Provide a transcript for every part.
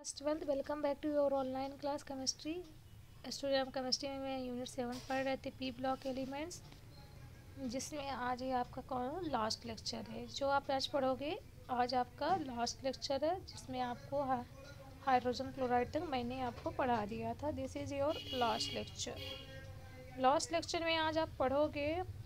Twelfth welcome back to your online class chemistry. Student हम chemistry में unit 7 पढ़ रहे थे पी ब्लॉक एलिमेंट्स, जिसमें आज ये आपका कौन लास्ट लेक्चर है जो आप आज पढ़ोगे। आज आपका लास्ट लेक्चर है जिसमें आपको हाइड्रोजन क्लोराइड तक मैंने आपको पढ़ा दिया था। This is your last lecture. Last lecture में आज आप पढ़ोगे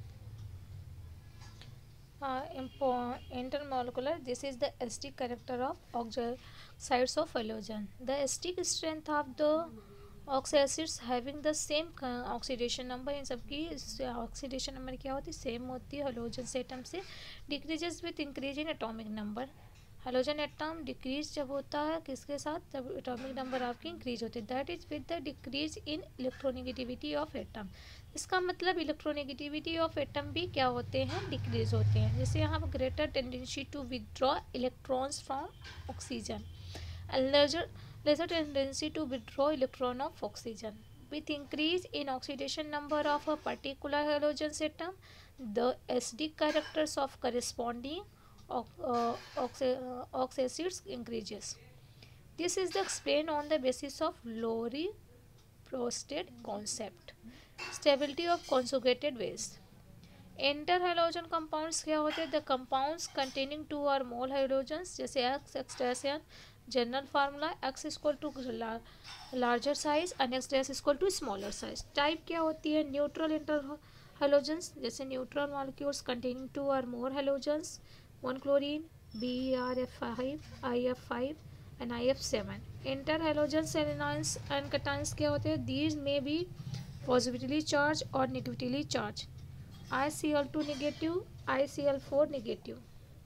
intermolecular. This is the acidic character of oxides of halogen. The acidic strength of the oxyacids having the same oxidation number, इन सबकी ऑक्सीडेशन नंबर क्या होती है, सेम होती है हेलोजन एटम से। Decreases with increase in atomic number. Halogen atom decrease जब होता है किसके साथ, जब एटॉमिक नंबर आपकी इंक्रीज होती है। That is with the decrease in electronegativity of atom. इसका मतलब इलेक्ट्रोनेगेटिविटी ऑफ एटम भी क्या होते हैं, डिक्रीज होते हैं। जैसे यहाँ पर greater tendency to withdraw electrons from oxygen and lesser tendency to withdraw electron of oxygen. With increase in oxidation number of a particular halogen atom, the acidic characters of corresponding oxacids increases. This is explained on the basis of Lowry-Prosted concept. Stability of conjugated base. Interhalogen compounds क्या होते हैं, the compounds containing two or more halogens, जैसे X dash general formula x equal to larger size and x dash equal to smaller size. Type क्या होती है, neutral inter halogens, जैसे neutral molecules containing two और more halogens, 1 chlorine, BeRF5, IF5 and IF7। Inter halogens सेलेनाइंस and cations क्या होते हैं, these में बी पॉजिटिवली चार्ज और negatively charge. ICl2 negative, ICl4 negative.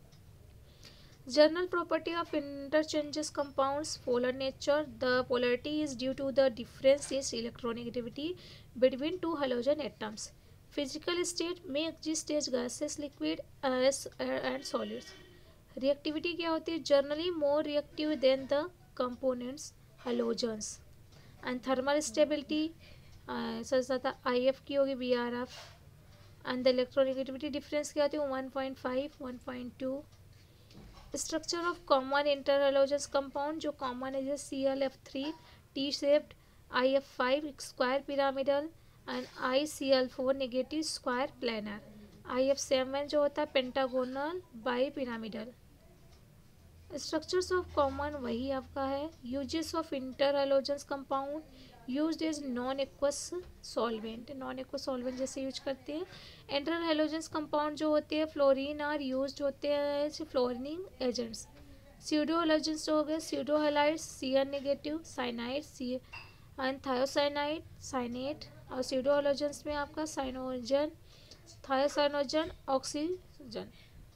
General property of interchanges compounds polar nature. The polarity is due to the difference in electronegativity between two halogen atoms. Physical state may exist as gases, liquid, and solids. Reactivity क्या होती है, generally more reactive than the components halogens. And thermal stability सच ज़्यादा IF की होगी BRF. And the electronegativity difference क्या होती है, 1.5, 1.2. Structure of common interhalogens compound जो कॉमन है, जैसे ClF3 T shaped, IF5 square pyramidal and ICl4 negative square planar, IF7 जो होता है pentagonal bi pyramidal. Structures of common वही आपका है। Uses of interhalogens compound used as non aqueous solvent, non aqueous solvent जैसे use करते हैं। Inter halogens compound जो होते हैं फ्लोरीन आर यूज्ड होते हैं फ्लोरिनिंग एजेंट्स। स्यूडो हेलोजेंस जो हो गए pseudo halides, Cn negative, cyanide C and thiocyanide, cyanate. और स्यूडो हेलोजेंस में आपका cyanogen, thiocyanogen, oxygen.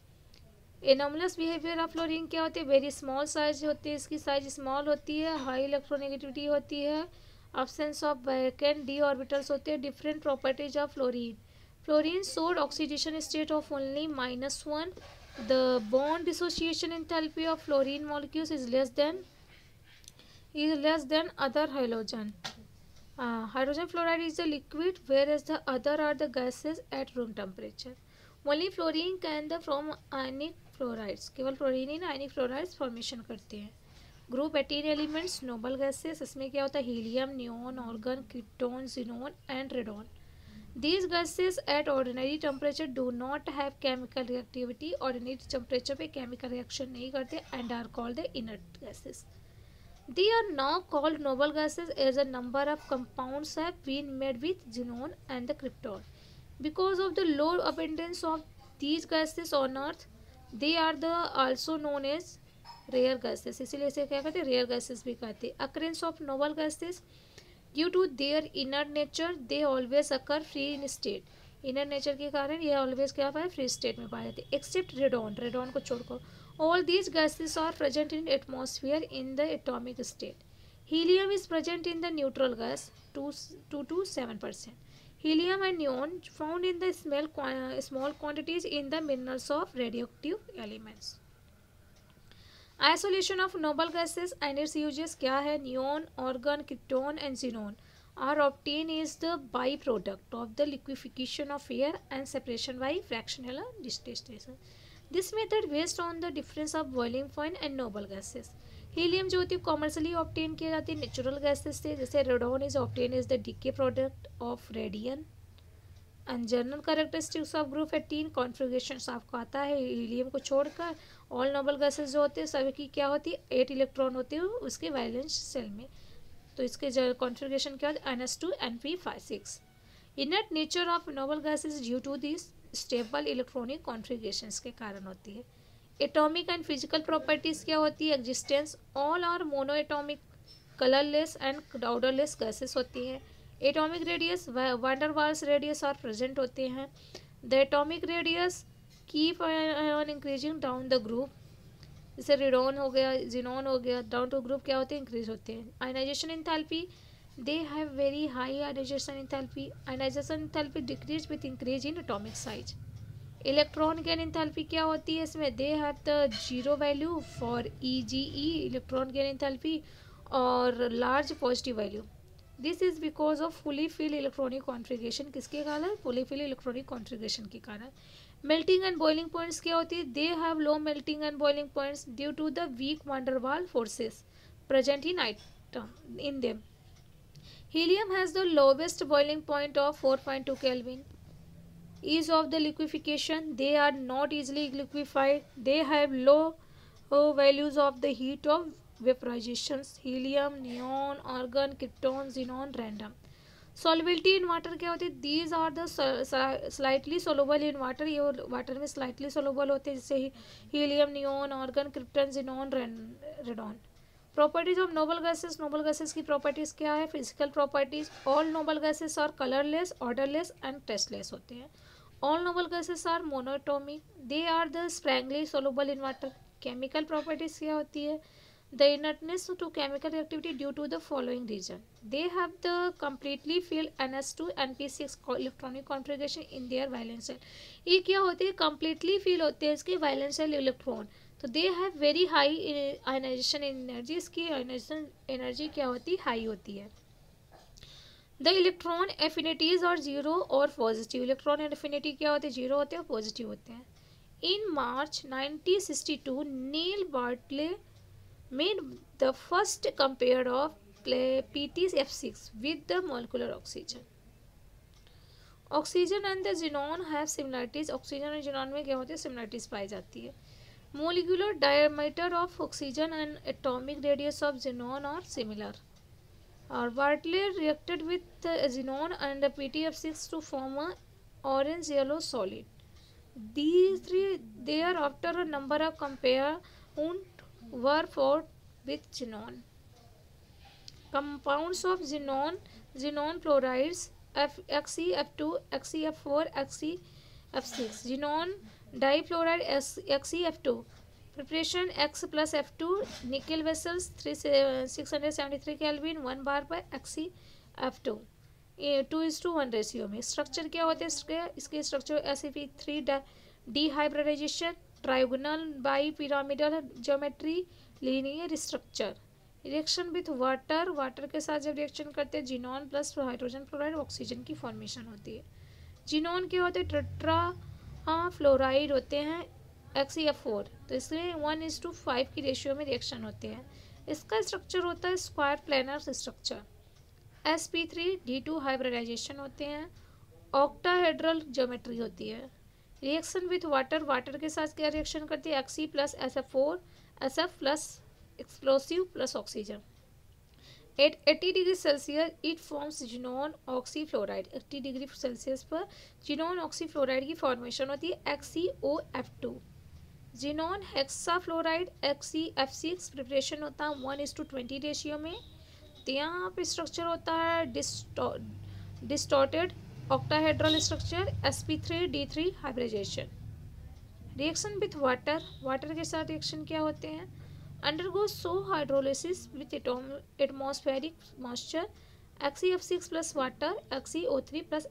Anomalous behaviour of fluorine क्या होती है, वेरी स्मॉल साइज होती है, इसकी साइज स्मॉल होती है, हाई इलेक्ट्रोनेगेटिविटी होती है, absence of vacant d orbitals होते हैं। different properties of fluorine. Fluorine showed oxidation state of only -1. The bond dissociation enthalpy of fluorine molecules is less than other halogen. Hydrogen fluoride is the liquid, whereas the other are the gases at room temperature. Only fluorine can from ionic fluorides. केवल fluorine ही ionic fluorides formation करते हैं। Group 18 elements noble gases, इसमें क्या होता है, helium, neon, argon, krypton, xenon and radon. These gases at ordinary temperature do not have chemical reactivity, ordinary temperature पे chemical reaction नहीं करते and are called the inert gases. They are now called noble gases as a number of compounds have been made with xenon and the krypton. Because of the low abundance of these gases on earth, they are the also known as rare gases, इसीलिए इसे क्या कहते हैं, rare gases भी कहते हैं। Occurrence of noble gases due to their inert nature they always occur free in state. Inert nature के कारण ये ऑलवेज क्या पाए, फ्री स्टेट में पाए जाते हैं, एक्सेप्ट रेडॉन, रेडॉन को छोड़कर। All these gases are present in atmosphere in the atomic state. Helium is present in the neutral gas 2 to 7%. Helium and neon found in the small quantities in the minerals of radioactive elements. Isolation of noble gases and its uses क्या है, neon, argon, krypton and xenon are obtained is the byproduct of the liquefaction of air and separation by fractional distillation. This method based on the difference of boiling point and noble gases. Helium जो होती है commercially obtain किया जाती है natural gases से, जैसे radon is obtain is the decay product of radium. And general characteristics of group 18 configuration आपको आता है हीलियम को छोड़कर ऑल नोबल गैसेस जो होते हैं सभी की क्या होती है 8 इलेक्ट्रॉन होते हैं उसके वैलेंस शेल में। तो इसके कॉन्फ़िगरेशन क्या होता है NS2 NP56। Inert nature of noble gases due to this stable electronic configurations के कारण होती है। एटॉमिक एंड फिजिकल प्रॉपर्टीज़ क्या होती है existence all are mono atomic colourless and odourless gases होती हैं। Atomic radius van der Waals radius और प्रेजेंट होते हैं। The atomic radius keep on increasing down the group, जैसे रेडॉन हो गया जिनॉन हो गया डाउन टू ग्रुप क्या होते हैं इंक्रीज होते हैं। Ionization enthalpy they have very high ionization enthalpy. Ionization enthalpy decrease with increase in atomic size. Electron gain enthalpy क्या होती है इसमें they have the zero value for EGE electron gain enthalpy और large positive value. This is because of fully fill electronic configuration, किसके कारण fully fill electronic configuration के कारण। Melting and boiling points क्या होती है they have low melting and boiling points due to the weak van der Waals forces present in item in them. Helium has the lowest boiling point of 4.2 Kelvin। Ease of the liquefaction, they are not easily liquefied, they have low values of the heat of vaporizations, helium, neon, argon, krypton, xenon, random। solubility in water क्या होती है these are the slightly soluble in water, ये water में slightly soluble होते हैं जैसे helium, neon, argon, krypton, xenon, radon। Properties of noble gases, noble gases की properties क्या है physical properties all noble gases are colourless odourless and tasteless होते हैं। All noble gases are monatomic, they are the sparingly soluble in water. Chemical properties क्या होती है the inertness to chemical activity due to the following reason they have the completely filled NS2 NP6 electronic configuration in their valence shell. ये क्या होती है completely fill होते हैं इसके वैलेंस शेल इलेक्ट्रॉन, तो they have very high ionization energy, इसकी ionization energy क्या होती है हाई होती है। द इलेक्ट्रॉन एफिनिटीज और जीरो और पॉजिटिव, इलेक्ट्रॉन एफिनिटी क्या होती है जीरो होते हैं और पॉजिटिव होते हैं। In March 1962 Neil Bartlett made the first compare of PtF6 with the molecular oxygen। Oxygen and the xenon have similarities, oxygen और जिनॉन में क्या होती है सिमिलरिटीज पाई जाती है। Molecular diameter of oxygen and atomic radius of xenon are similar। और Bartley reacted with xenon and PtF6 to form a orange yellow solid। These three thereafter a number of compounds were formed with xenon। Compounds of xenon, xenon fluorides XeF2, XeF4, XeF6, xenon difluoride XeF2। Preparation X plus F2 nickel vessels 673 Kelvin 1 bar per XeF2 2:1 ratio में। Structure क्या होते हैं इसके structure sp3 d hybridization trigonal bi pyramidal geometry linear structure. Reaction with water, water के साथ जब reaction करते हैं xenon plus hydrogen fluoride oxygen की फॉर्मेशन होती है। जिनॉन क्या होते हैं टेट्रा फ्लोराइड होते हैं XeF4, तो इसमें 1:5 की रेशियो में रिएक्शन होते हैं। इसका स्ट्रक्चर होता है square planar structure. sp3d2 hybridisation होते हैं। ऑक्टाहेड्रल ज्योमेट्री होती है। रिएक्शन विथ वाटर, वाटर के साथ क्या रिएक्शन करती है Xe plus SF4 SF plus explosive plus oxygen. At 80 degree Celsius it forms xenon oxyfluoride. 80 degree Celsius पर जिनॉन ऑक्सीफ्लोराइड की फॉर्मेशन होती है XeOF2। Xenon hexafluoride XeF6 preparation होता है 1:20 रेशियो में। तो यहाँ पे स्ट्रक्चर होता है distorted octahedral structure sp3d3 hybridization. Reaction with water, water के साथ रिएक्शन क्या होते हैं undergo so hydrolysis with atmospheric moisture XeF6 plus water XeO3 plus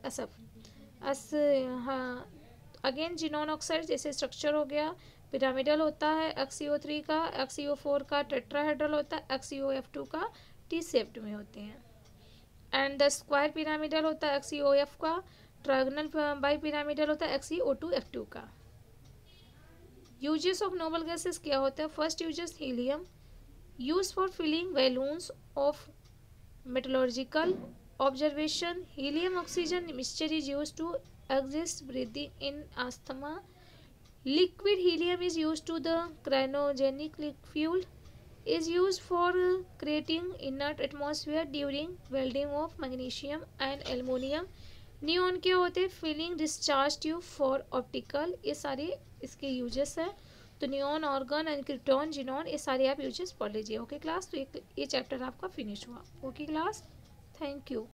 SF। Again xenon oxide जैसे स्ट्रक्चर हो गया पिरामिडल होता है XeO3 का, XeO4 का टेट्राहेड्रल होता है, XeOF2 का टी शेप्ड में होते हैं। एंड द स्क्वायर पिरामिडल होता है XeOF का, ट्रायगोनल बाई पिरामिडल होता है XeO2F2 का। यूजेस ऑफ नोबल गैसेस क्या होता है first uses helium, use for filling balloons of metallurgical observation. Helium oxygen mixture is use to exist breathing in asthma. Liquid helium is used to the cryogenic fuel is used for creating inert atmosphere during welding of magnesium and aluminum. Neon क्या होते हैं? Filling discharge tube for optical. ये सारे इसके uses हैं. तो neon, argon and krypton, xenon, ये सारे आप यूजेस पढ़ लीजिए. ओके क्लास, तो ये चैप्टर आपका फिनिश हुआ. Okay class, thank you.